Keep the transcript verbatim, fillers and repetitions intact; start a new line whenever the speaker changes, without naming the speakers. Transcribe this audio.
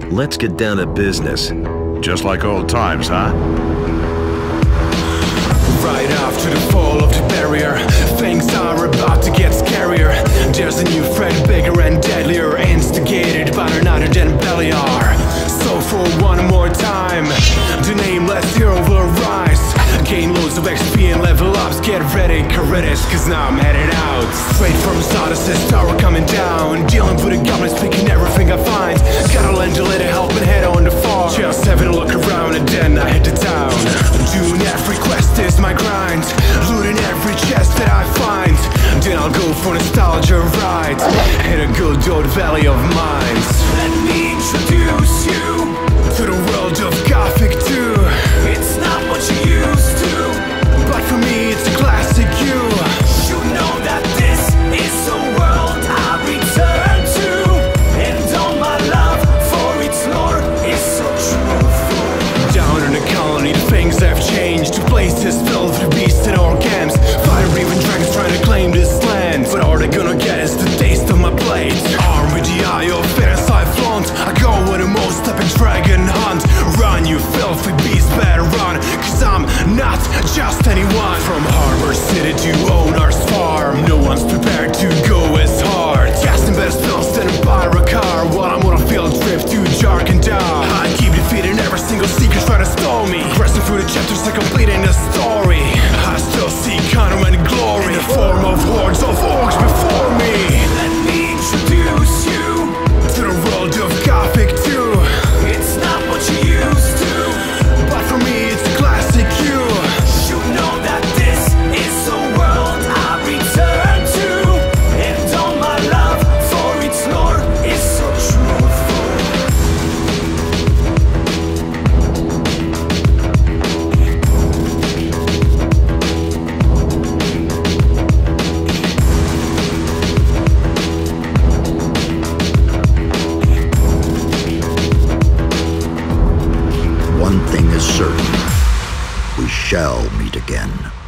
Let's get down to business.
Just like old times, huh?
Right after the fall of the barrier, things are about to get scarier. There's a new threat, bigger and deadlier, instigated by none other than Beliar. So for one more time, the nameless hero will rise. Gain loads of X P and level ups. Get ready, Caritas, cause now I'm headed out. Straight from Zodus' tower coming down, dealing with the goblins, picking everything I find. Gotta lend a little help and head on the far. Just having a look around and then I hit the town. Doing every quest is my grind, looting every chest that I find. Then I'll go for nostalgia ride, hit a good old valley of mines. Let me introduce you to the world of Gothic two. It's not what you used to, but for me it's a classic you. You know that this is a world I return to, and all my love for its lore is so truthful. Down in the colony things have changed, to places filled with beasts and organs. Fire even dragons trying to claim this land, but all they're gonna get is the taste of my blade. Armed with the eye of fierce I flaunt, I go with the most epic dragon hunt. Run you filthy beast, better run, cause I'm not just anyone. From Harbor City to Owner's Farm, no one's prepared to go as hard. Casting better spells than a car, while I'm on a field trip to Jarkandar. I keep defeating every single secret trying to stall me, progressing through the chapters like completing the story. I still see honor and glory in the form of hordes of orcs before me. Let me introduce you to the world of Gothic two. It's not what you used to, but for me it's a classic you. You know that this is a world I return to, and all my love for its lore is so truthful.
One thing is certain, we shall meet again.